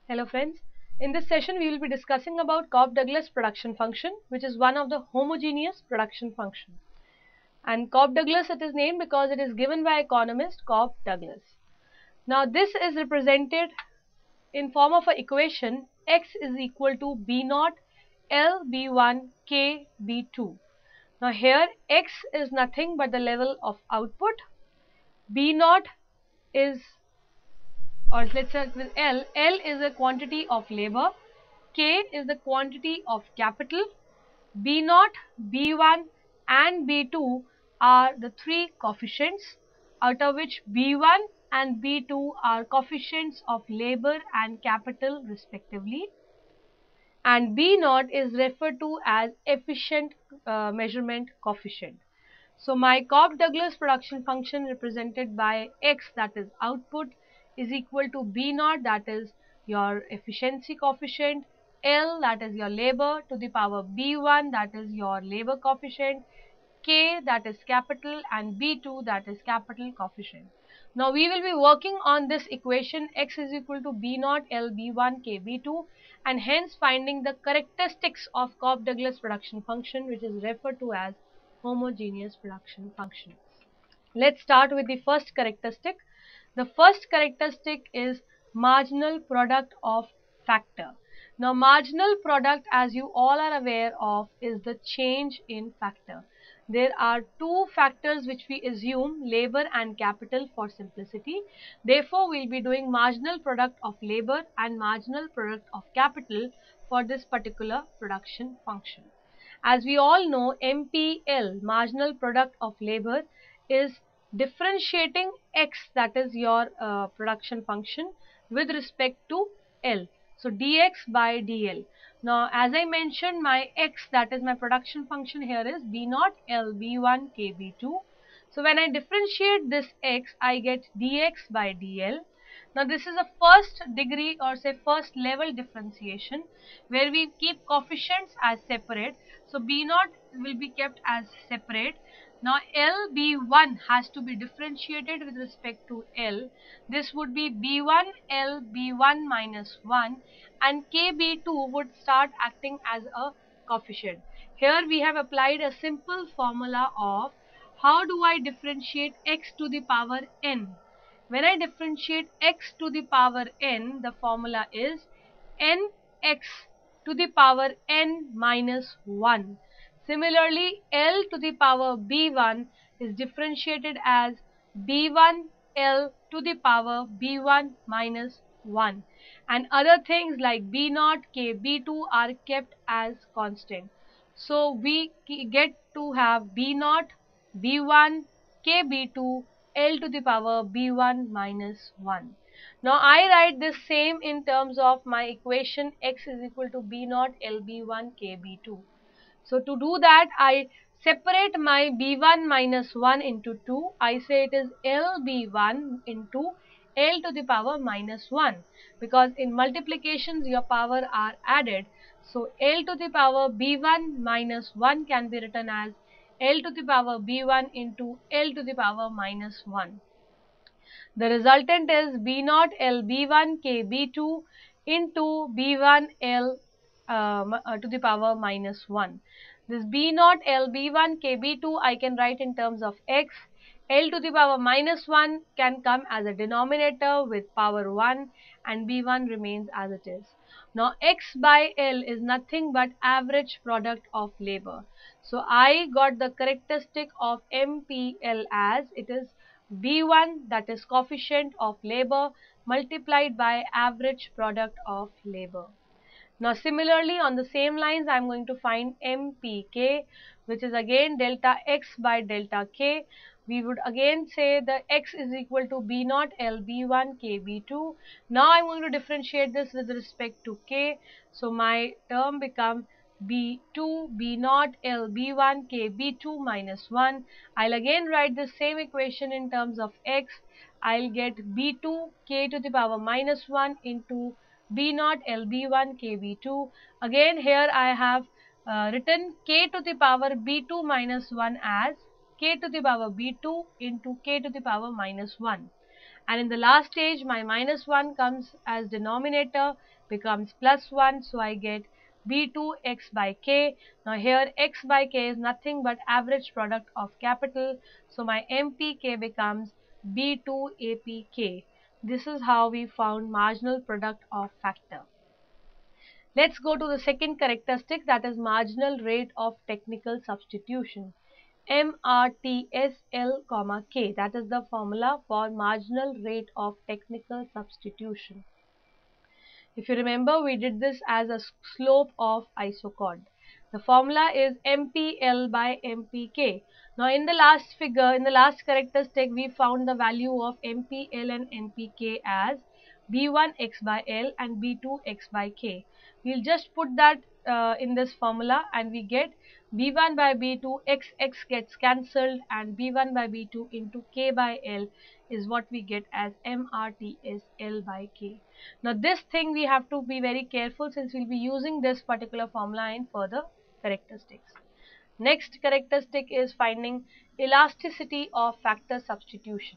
Hello friends, in this session we will be discussing about Cobb-Douglas production function, which is one of the homogeneous production function. And Cobb-Douglas, it is named because it is given by economist Cobb-Douglas. Now this is represented in form of an equation x is equal to b naught L b1 k b2. Now here x is nothing but the level of output, b naught is, or let's start with L. L is a quantity of labor, K is the quantity of capital, B naught, B1 and B2 are the three coefficients, out of which B1 and B2 are coefficients of labor and capital respectively, and B naught is referred to as efficient measurement coefficient. So my Cobb-Douglas production function represented by x, that is output, is equal to B naught, that is your efficiency coefficient, L, that is your labor, to the power B1, that is your labor coefficient, K, that is capital, and B2, that is capital coefficient. Now we will be working on this equation x is equal to B naught L B1 K B2, and hence finding the characteristics of Cobb-Douglas production function, which is referred to as homogeneous production function. Let's start with the first characteristic. The first characteristic is marginal product of factor. Now marginal product, as you all are aware of, is the change in factor. There are two factors which we assume, labor and capital, for simplicity. Therefore we will be doing marginal product of labor and marginal product of capital for this particular production function. As we all know, MPL, marginal product of labor, is differentiating x, that is your production function, with respect to L. So dx by dl. Now as I mentioned, my x, that is my production function here, is B naught L B1 K B2. So when I differentiate this x, I get dx by dl. Now this is a first degree, or say first level differentiation, where we keep coefficients as separate. So B naught will be kept as separate. Now L B1 has to be differentiated with respect to L. This would be B1 L B1 minus 1, and KB2 would start acting as a coefficient. Here we have applied a simple formula of how do I differentiate x to the power n. When I differentiate x to the power n, the formula is nx to the power n minus 1. Similarly, L to the power B1 is differentiated as B1 L to the power B1 minus 1, and other things like B naught K B2 are kept as constant. So we get to have B naught B1 K B2 L to the power B1 minus 1. Now I write this same in terms of my equation x is equal to B naught L B1 K B2. So to do that, I separate my B1 minus 1 into 2. I say it is LB1 into L to the power minus 1, because in multiplications your power are added. So L to the power B1 minus 1 can be written as L to the power B1 into L to the power minus 1. The resultant is B naught L B1 K B2 into B1 L to the power minus 1. This B naught L B1 K B2 I can write in terms of x. L to the power minus 1 can come as a denominator with power 1, and B1 remains as it is. Now x by L is nothing but average product of labor. So I got the characteristic of MPL as it is B1, that is coefficient of labor, multiplied by average product of labor. Now similarly on the same lines I am going to find MPK, which is again delta x by delta k. We would again say the x is equal to B naught L B1 K B2. Now I am going to differentiate this with respect to k. So my term becomes B2 B naught L B1 K B2 minus 1. I'll again write the same equation in terms of x. I'll get B2 K to the power minus 1 into B naught L B1 K B2. Again here I have written K to the power B2 minus 1 as K to the power B2 into K to the power minus 1. and in the last stage my minus 1 comes as denominator, becomes plus 1, so I get B2 x by k. Now here x by k is nothing but average product of capital, so my MPK becomes B2 APK. This is how we found marginal product of factor. Let's go to the second characteristic, that is marginal rate of technical substitution. MRTSL, K, that is the formula for marginal rate of technical substitution. If you remember, we did this as a slope of isochord. The formula is MPL by MPK. Now in the last figure, in the last characteristic, we found the value of MPL and MPK as B1 x by L and B2 x by K. We'll just put that in this formula and we get B1 by B2, x gets cancelled, and B1 by B2 into K by L is what we get as MRTS L by K. Now this thing we have to be very careful, since we'll be using this particular formula in further characteristics. Next characteristic is finding elasticity of factor substitution.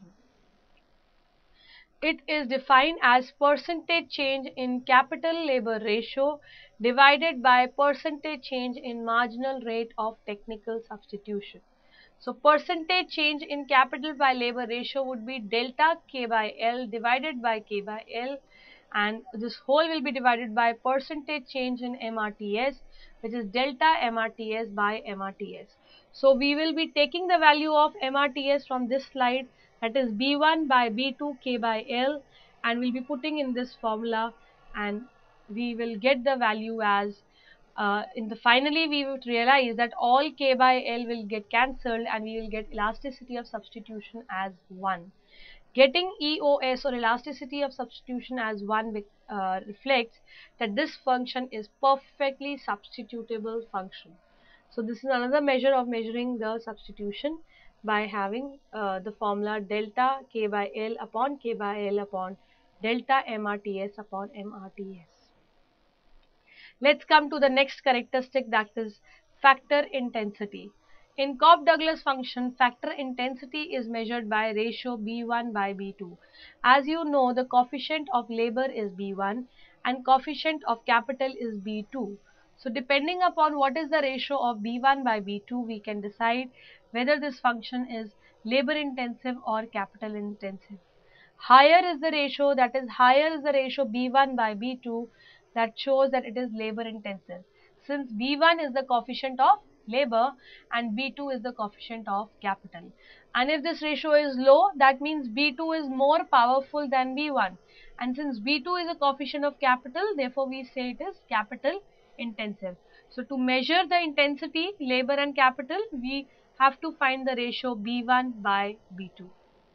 It is defined as percentage change in capital labor ratio divided by percentage change in marginal rate of technical substitution. So percentage change in capital by labor ratio would be delta K by L divided by K by L, and this whole will be divided by percentage change in MRTS, which is delta MRTS by MRTS. So we will be taking the value of MRTS from this slide, that is B1 by B2 K by L, and we'll be putting in this formula, and we will get the value as finally we would realize that all K by L will get cancelled and we will get elasticity of substitution as 1. Getting EOS, or elasticity of substitution, as 1 reflects that this function is perfectly substitutable function. So this is another measure of measuring the substitution by having the formula delta K by L upon K by L upon delta MRTS upon MRTS. Let's come to the next characteristic, that is factor intensity. In Cobb-Douglas function, factor intensity is measured by ratio B1 by B2. As you know, the coefficient of labor is B1 and coefficient of capital is B2. So depending upon what is the ratio of B1 by B2, we can decide whether this function is labor intensive or capital intensive. Higher is the ratio, that is higher is the ratio B1 by B2, that shows that it is labor intensive, since B1 is the coefficient of labor and B2 is the coefficient of capital. And if this ratio is low, that means B2 is more powerful than B1, and since B2 is a coefficient of capital, therefore we say it is capital intensive. So to measure the intensity, labor and capital, we have to find the ratio B1 by B2.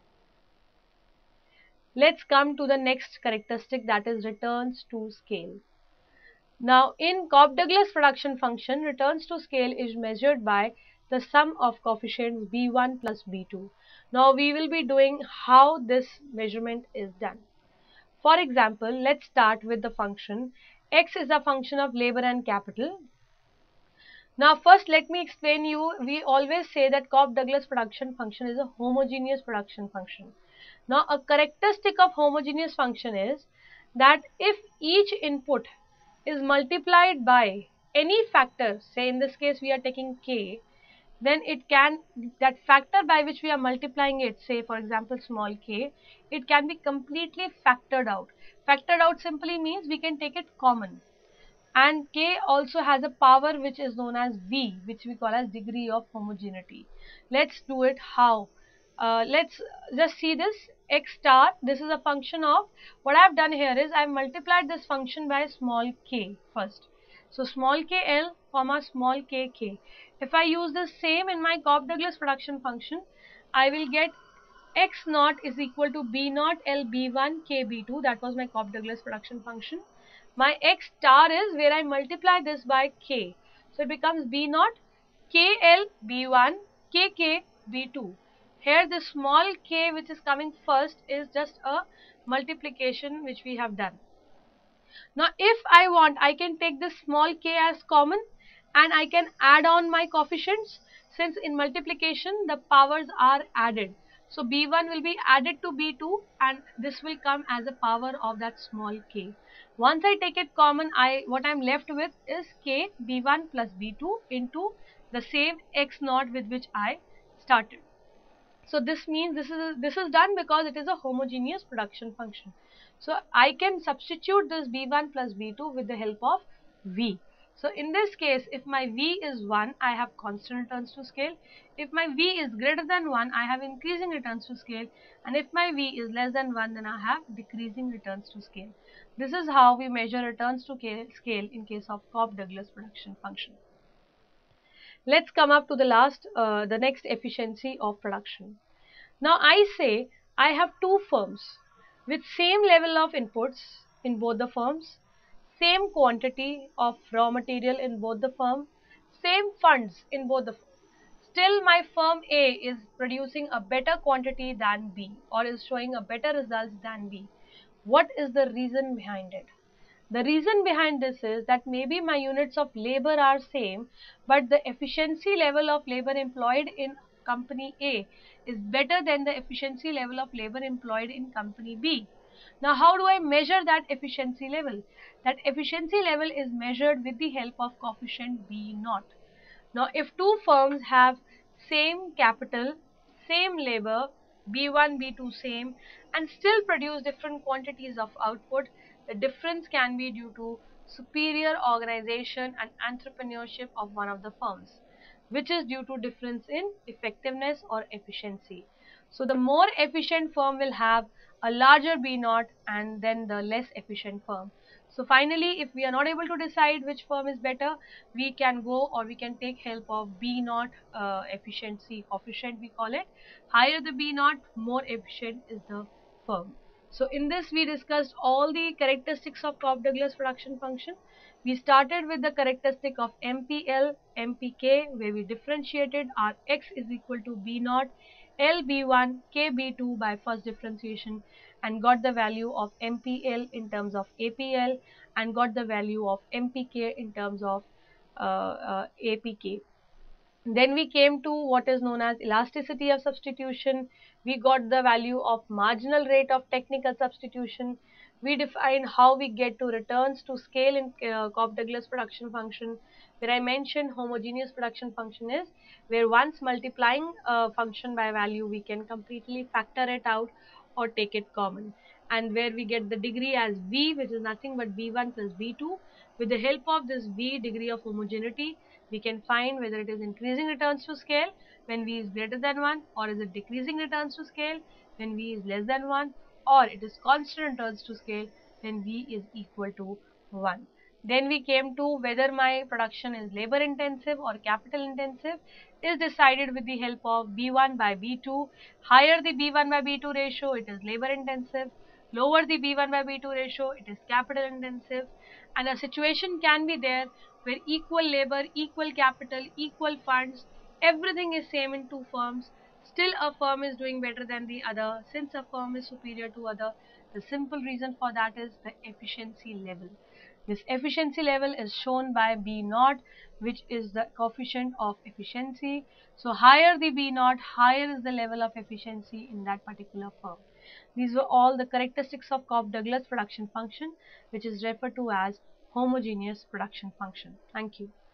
Let's come to the next characteristic, that is returns to scale. Now in Cobb-Douglas production function, returns to scale is measured by the sum of coefficients B1 plus B2. Now we will be doing how this measurement is done. For example, let's start with the function x is a function of labor and capital. Now first let me explain you, we always say that Cobb-Douglas production function is a homogeneous production function. Now a characteristic of homogeneous function is that if each input is multiplied by any factor, say in this case we are taking k, then that factor by which we are multiplying it, say for example small k, it can be completely factored out. Factored out simply means we can take it common. And k also has a power which is known as v, which we call as degree of homogeneity. Let's do it how. Let's just see this x star. This is a function of, what I have done here is I have multiplied this function by small k first. So small k L comma small k k. If I use the same in my Cobb-Douglas production function, I will get x naught is equal to b naught L b1 k b2. That was my Cobb-Douglas production function. My x star is where I multiply this by k. So it becomes b naught kl b1 kk b2. Here this small k which is coming first is just a multiplication which we have done. Now if I want, I can take this small k as common and I can add on my coefficients, since in multiplication the powers are added. So B1 will be added to B2 and this will come as a power of that small k. Once I take it common, what I'm left with is k B1 plus B2 into the same x naught with which I started. So this means this is done because it is a homogeneous production function. So I can substitute this B1 plus B2 with the help of V. So in this case, if my V is 1, I have constant returns to scale. If my V is greater than 1, I have increasing returns to scale. And if my V is less than 1, then I have decreasing returns to scale. This is how we measure returns to scale in case of Cobb-Douglas production function. Let's come up to the next efficiency of production. Now I say I have two firms with same level of inputs in both the firms, same quantity of raw material in both the firm, same funds in both the firm. Still my firm A is producing a better quantity than B or is showing a better results than B. What is the reason behind it? The reason behind this is that maybe my units of labor are same, but the efficiency level of labor employed in company A is better than the efficiency level of labor employed in company B. Now, how do I measure that efficiency level? That efficiency level is measured with the help of coefficient B naught. Now, if two firms have same capital, same labor, B1, B2 same, and still produce different quantities of output, the difference can be due to superior organization and entrepreneurship of one of the firms, which is due to difference in effectiveness or efficiency. So the more efficient firm will have a larger B naught and then the less efficient firm. So finally, if we are not able to decide which firm is better, we can go or we can take help of B naught efficiency coefficient, we call it. Higher the B naught, more efficient is the firm. So in this we discussed all the characteristics of Cobb-Douglas production function. We started with the characteristic of MPL, MPK, where we differentiated our x is equal to B naught, LB1, KB2 by first differentiation and got the value of MPL in terms of APL and got the value of MPK in terms of APK. Then we came to what is known as elasticity of substitution. We got the value of marginal rate of technical substitution. We define how we get to returns to scale in Cobb-Douglas production function, where I mentioned homogeneous production function is where once multiplying a function by value, we can completely factor it out or take it common. And where we get the degree as V, which is nothing but B1 plus B2. With the help of this V degree of homogeneity, we can find whether it is increasing returns to scale when V is greater than 1 or is it decreasing returns to scale when V is less than 1 or it is constant returns to scale when V is equal to 1. Then we came to whether my production is labor intensive or capital intensive is decided with the help of B1 by B2. Higher the B1 by B2 ratio, it is labor intensive. Lower the B1 by B2 ratio, it is capital intensive. And a situation can be there where equal labor, equal capital, equal funds, everything is same in two firms. Still a firm is doing better than the other. Since a firm is superior to other, the simple reason for that is the efficiency level. This efficiency level is shown by B naught, which is the coefficient of efficiency. So higher the B naught, higher is the level of efficiency in that particular firm. These were all the characteristics of Cobb-Douglas production function, which is referred to as homogeneous production function. Thank you.